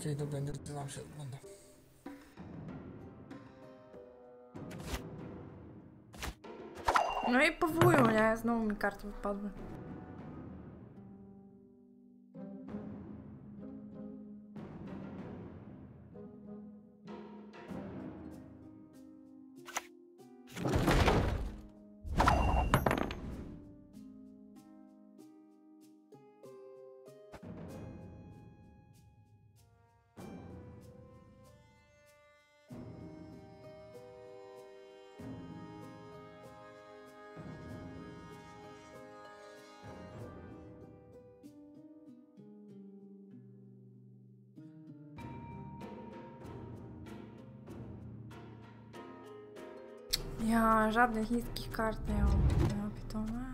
Okej, dobra, nie znam się ogląda. No i powołują, nie? Znowu mi karty wypadły. Ja żadnych niskich kart nie mam. Ja pitole.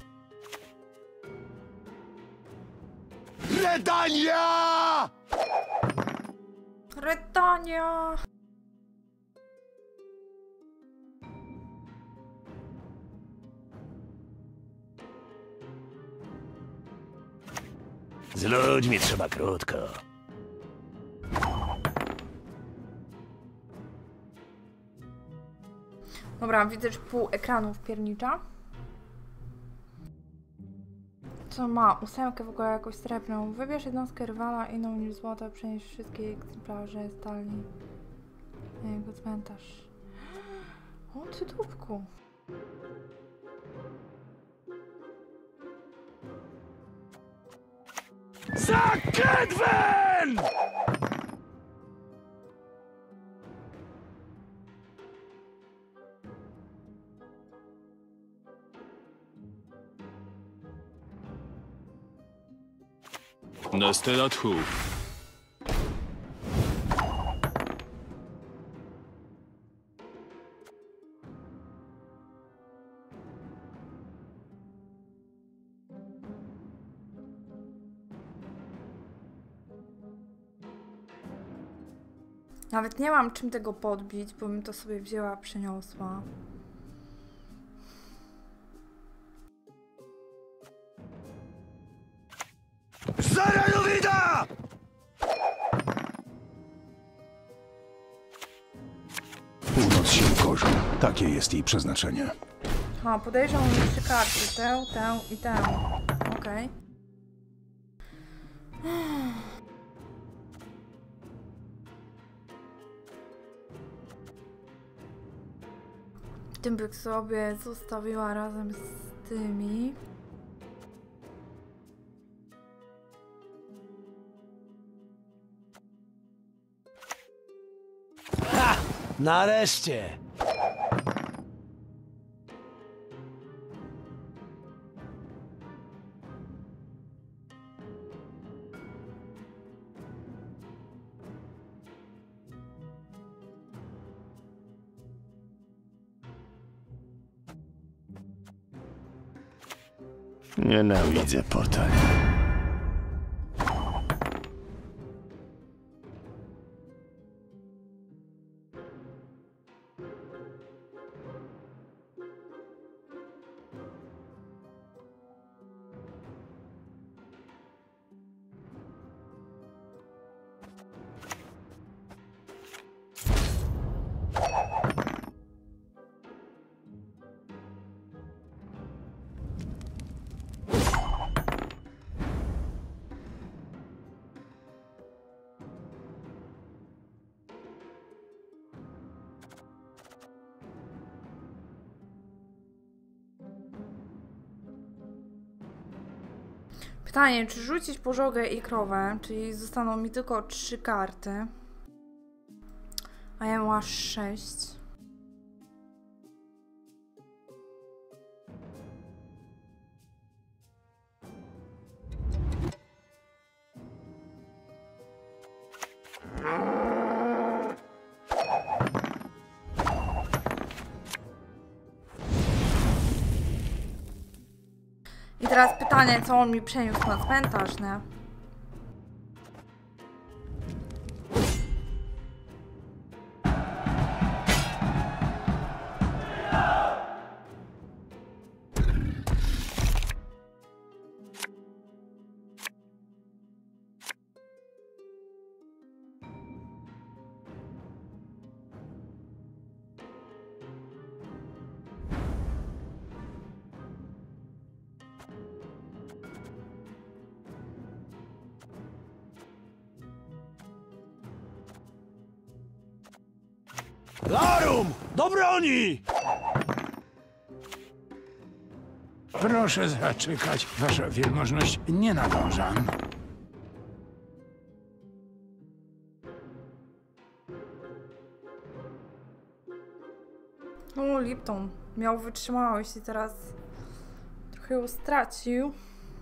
Redania! Retania! Z ludźmi trzeba krótko. Dobra, widzę, że pół ekranu wpiernicza. Co ma? Ósemkę w ogóle jakąś srebrną. Wybierz jednostkę rywala inną niż złoto, przenieś wszystkie egzemplarze stali na jego cmentarz. O, ty dupku. Za Kedwen! Nastela tchu. Nawet nie mam czym tego podbić, bo bym to sobie wzięła, przeniosła. Zarajowida! Północ się ukorzy. Takie jest jej przeznaczenie. Ha, podejrzewam mi 3 karty. Tę i tę. Okej. Tym bych sobie zostawiła razem z tymi. Ha! Nareszcie! Nienawidzę potań. Pytanie, czy rzucić pożogę i krowę, czyli zostaną mi tylko 3 karty, a ja mam aż 6. I teraz pytanie, co on mi przeniósł na cmentarz, nie? Do broni! Proszę zaczekać, wasza wielmożność, nie nadążam. O, Lipton miał wytrzymałość i teraz trochę ją stracił.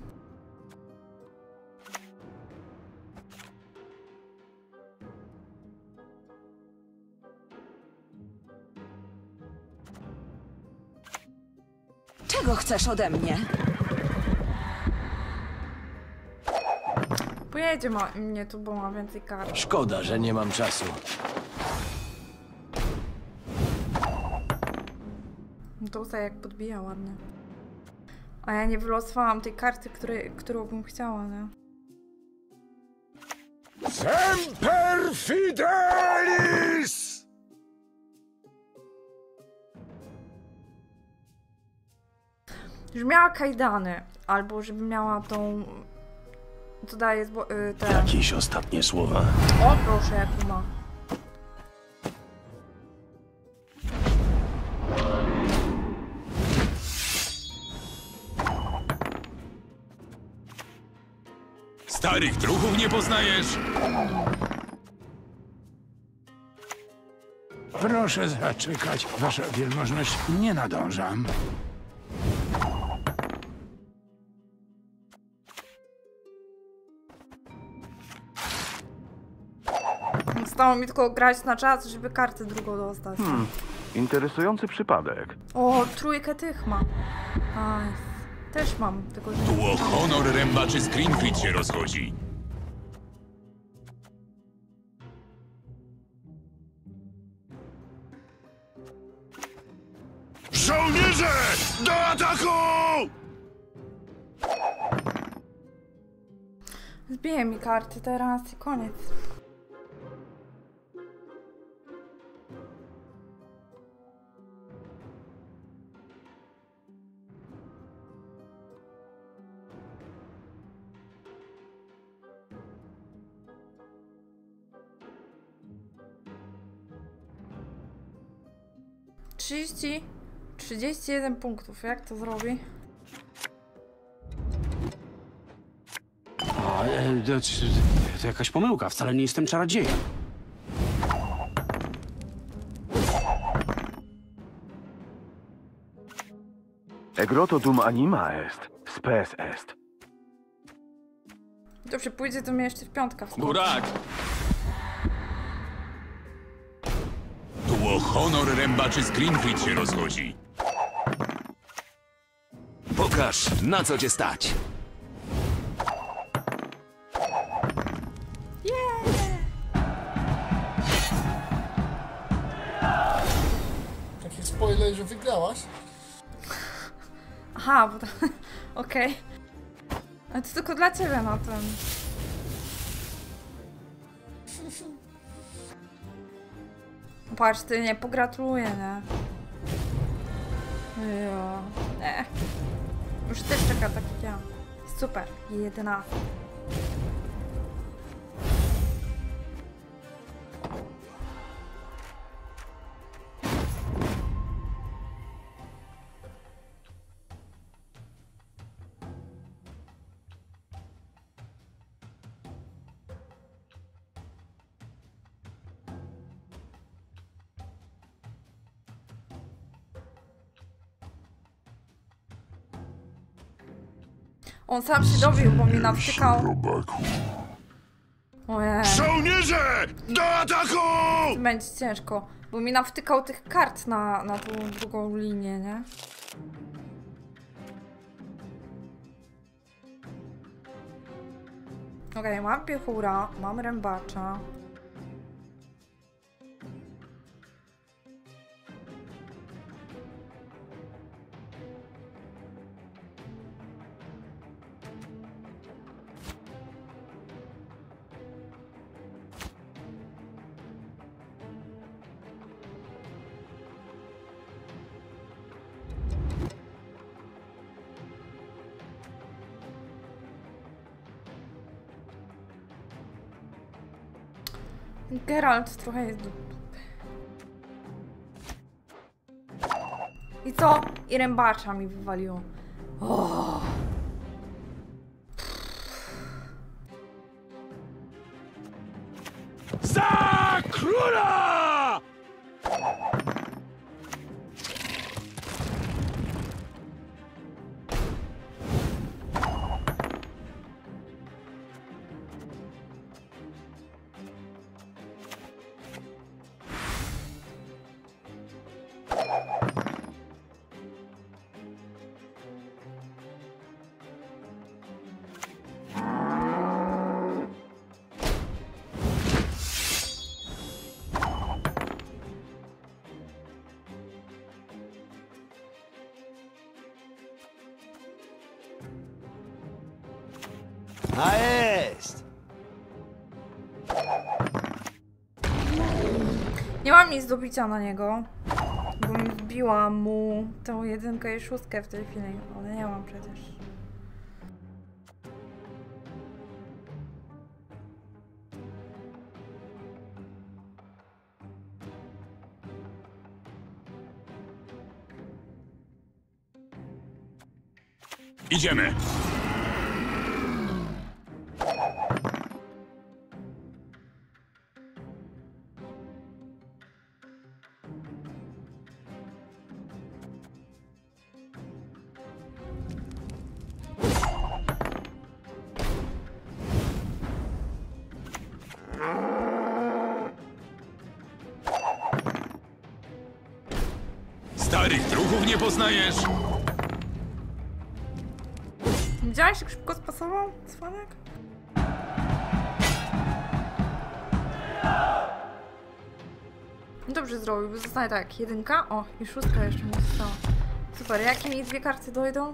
Czego chcesz ode mnie? Pojedzie mnie tu, bo ma więcej kart. Szkoda, że nie mam czasu. No to jak podbija ładnie. A ja nie wylosowałam tej karty, którą bym chciała, nie? Semper Fidelis! Żeby miała kajdany, albo żeby miała tą... Co daje te... Jakieś ostatnie słowa? O, proszę, jaki ma. Starych druhów nie poznajesz? Proszę zaczekać, wasza wielmożność, nie nadążam. Zostało mi tylko grać na czas, żeby kartę drugą dostać. Interesujący przypadek. O, trójkę tych ma. Nice. Też mam, tylko że... Tu o honor rębaczy z Greenfleet się rozchodzi. Żołnierze! Do ataku! Zbiję mi karty teraz i koniec. Trzydzieści 31 punktów. Jak to zrobi? To jakaś pomyłka, wcale nie jestem czarodziejem. Egroto dum anima est, spes est. Dobrze, pójdzie to mnie jeszcze w piątka wskoczy. Burak! Tu o honor rębaczy z Greenfleet się rozchodzi. Pokaż, na co cię stać. Taki spoiler, że wygrałaś? Aha, bo to... Okej. Ale to tylko dla ciebie na tym. Patrz, ty nie pogratuluję, nie? Jo, nie. Już też czeka taki jak ja. Super, 11. On sam się dobił, bo mi nawtykał. Ojej, Żołnierze! Do ataku! będzie ciężko, bo mi nawtykał tych kart na tą drugą linię, nie? Okej, mam piechura, mam rębacza. Geralt trochę jest do dupy. I co? I rębacza mi wywaliło. O. Za króla! A jest! Nie mam nic do bicia na niego, bo mi wbiłam mu tą 1 i 6 w tej chwili, ale nie mam przecież. Idziemy. Starych druhów nie poznajesz? Widziałeś, jak szybko spasował Swanek? Dobrze zrobił, bo zostanie tak, 1, o i 6 jeszcze mi została. Super, jakie mi 2 karty dojdą?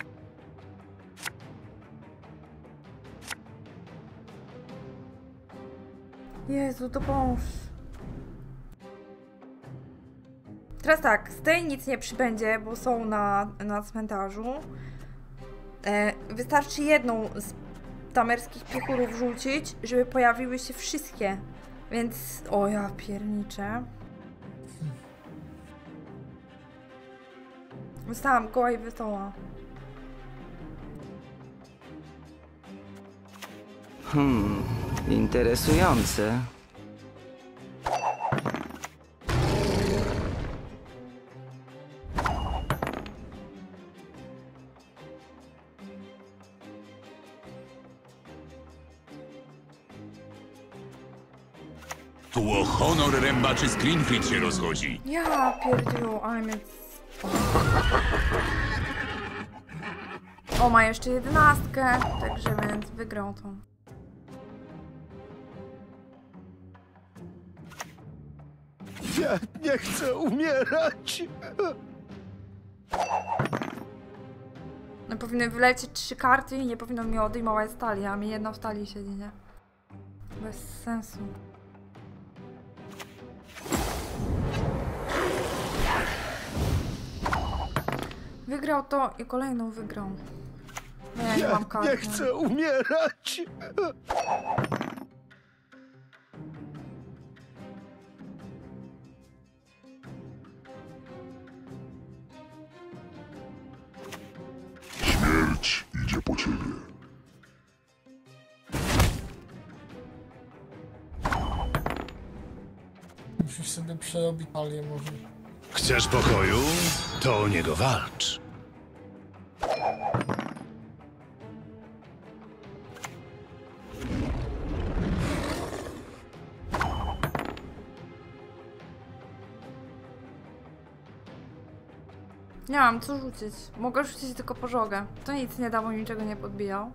Jezu, to pomóż. Teraz tak, z tej nic nie przybędzie, bo są na cmentarzu. Wystarczy jedną z tamerskich piechurów rzucić, żeby pojawiły się wszystkie. Więc... O ja pierniczę. Zostałam goła i wesoła. Interesujące. Tu o honor rębaczy z Greenfleet się rozchodzi. Ja pierdziu, ale mnie... O, ma jeszcze 11, także więc wygrał to. Ja nie chcę umierać. No powinny wylecieć 3 karty i nie powinno mi odejmować stali, a mi jedna w stali siedzi, nie? Bez sensu. Wygrał to i kolejną wygrał. Nie, nie mam karty. Nie chcę umierać. Śmierć idzie po ciebie. Musisz sobie przerobić talię może. Chcesz pokoju? To o niego walcz. Nie mam co rzucić. Mogę rzucić tylko pożogę. To nic nie da, bo niczego nie podbijał.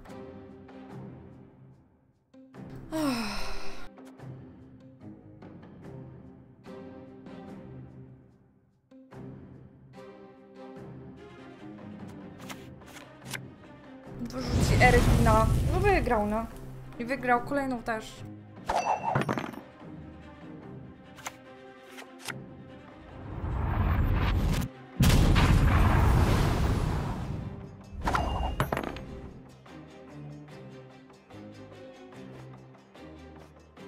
Dorzuci Erwina. No wygrał, no. I wygrał kolejną też.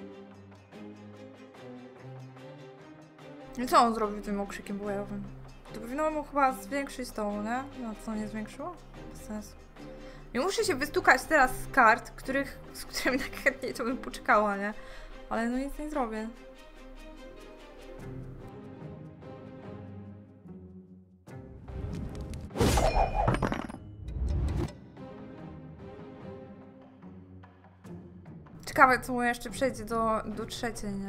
I co on zrobił tym okrzykiem bojowym? To powinno mu chyba zwiększyć tą, nie? No co, nie zwiększyło? Bez sensu. Nie muszę się wystukać teraz z kart, z którymi tak chętnie to bym poczekała, nie? Ale no nic nie zrobię. Ciekawe, co mu jeszcze przejdzie do trzeciej, nie?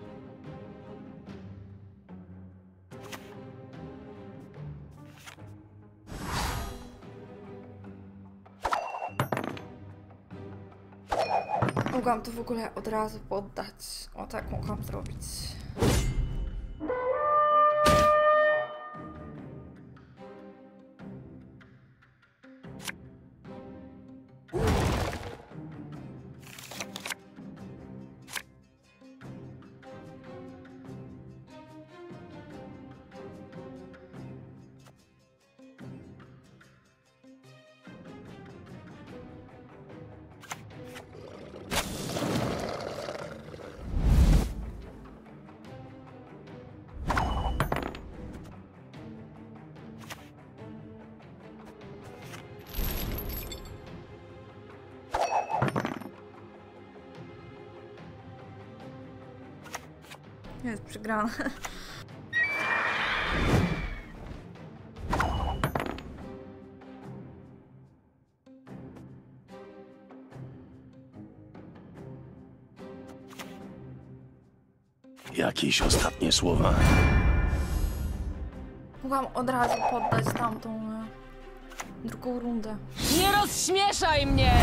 Mogłam to w ogóle od razu poddać. O tak mogłam zrobić. Jest przegrana. Jakieś ostatnie słowa? Mogłam od razu poddać tamtą drugą rundę. Nie rozśmieszaj mnie!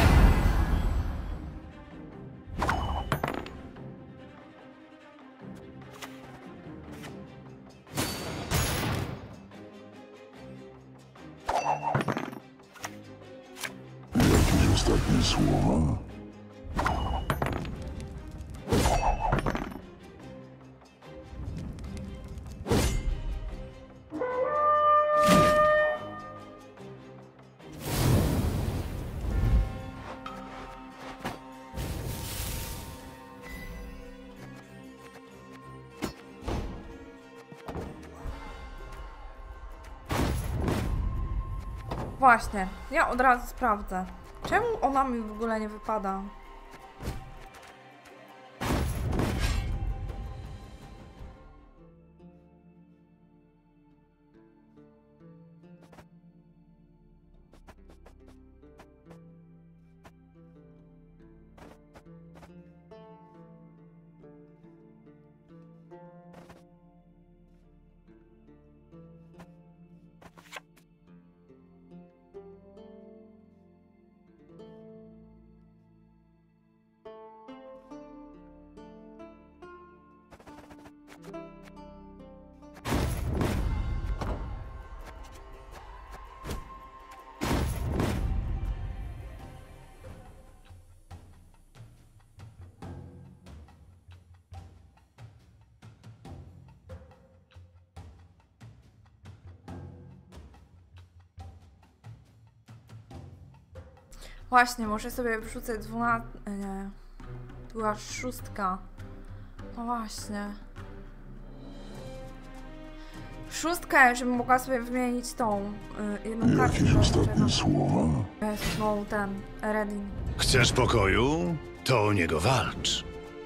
Jakieś ostatnie słowa? Właśnie, ja od razu sprawdzę. Czemu ona mi w ogóle nie wypada? Właśnie, muszę sobie wrzucać 12... Nie. Tu była 6. No właśnie. 6, żebym mogła sobie wymienić tą jedną kartę. Jakieś ostatnie słowa? No, ten Redin. Chcesz pokoju? To o niego walcz.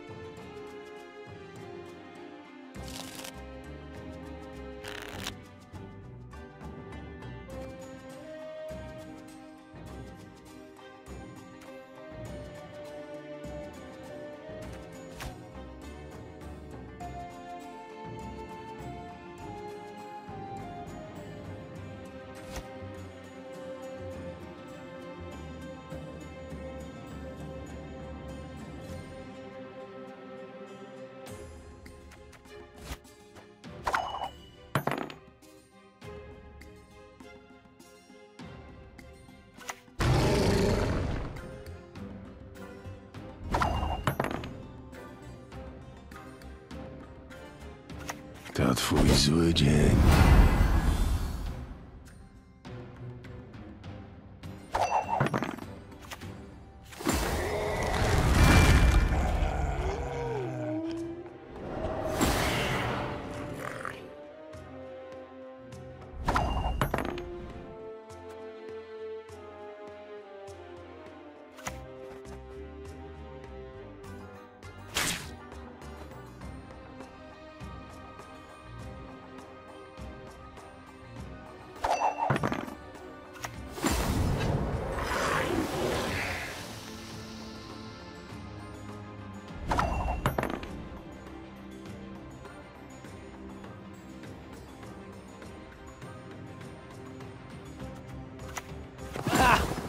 To twój zły dzień.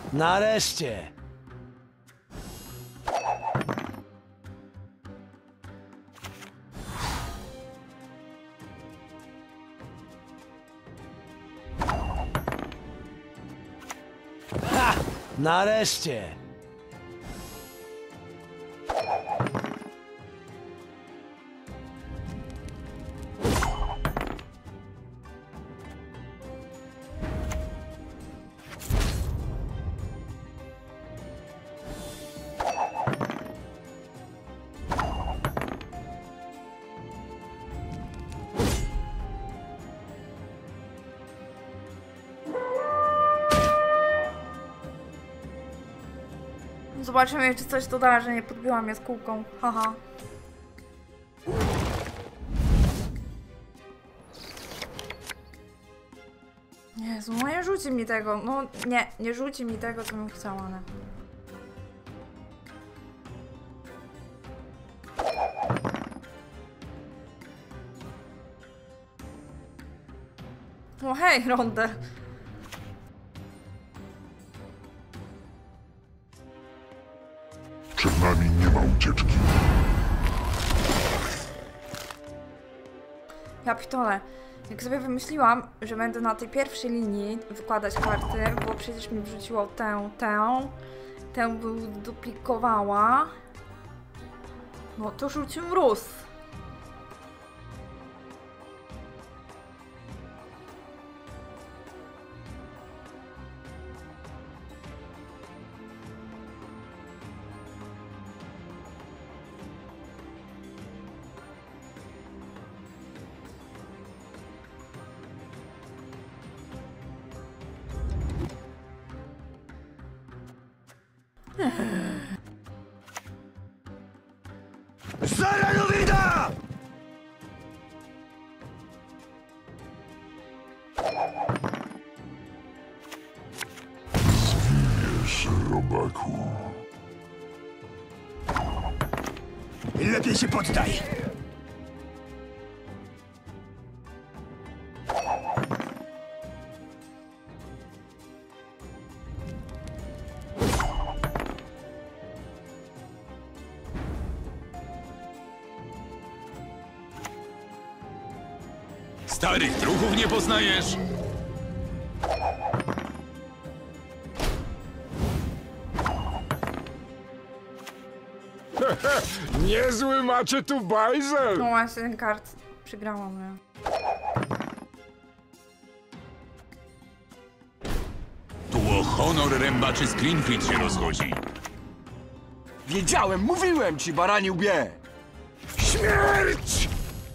Nareszcie! Ha! Nareszcie! Zobaczymy, czy coś doda, że nie podbiłam jaskółką. Haha. Jezu, no nie rzuci mi tego. No nie rzuci mi tego, co bym chciała, ne. O hej, Rondę. Przed nami nie ma ucieczki. Ja pitole. Jak sobie wymyśliłam, że będę na tej pierwszej linii wykładać karty, bo przecież mi wrzuciło tę bym duplikowała. No to rzucił mróz. Zaranowida! Zginiesz, robaku. Lepiej się poddaj! Starych druchów nie poznajesz? Niezły macie tu bajzel! No właśnie ten kart przegrałam, nie? Tu o honor rębaczy z Greenfleet się rozchodzi. Wiedziałem, mówiłem ci, barani łbie! Śmierć!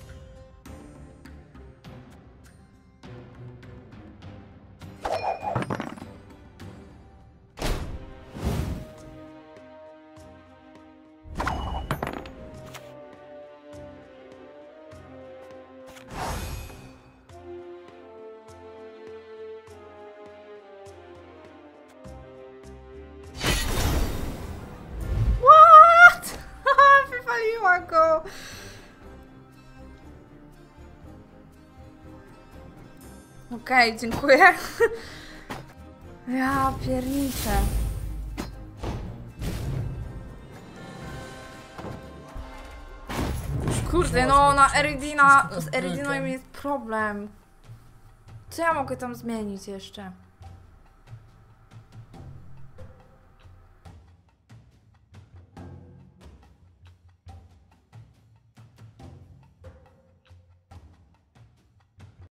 What? Wywaliła go! Okej, dziękuję. Ja pierniczę. Kurde, no na Eridina, z Eridiną jest problem. Co ja mogę tam zmienić jeszcze?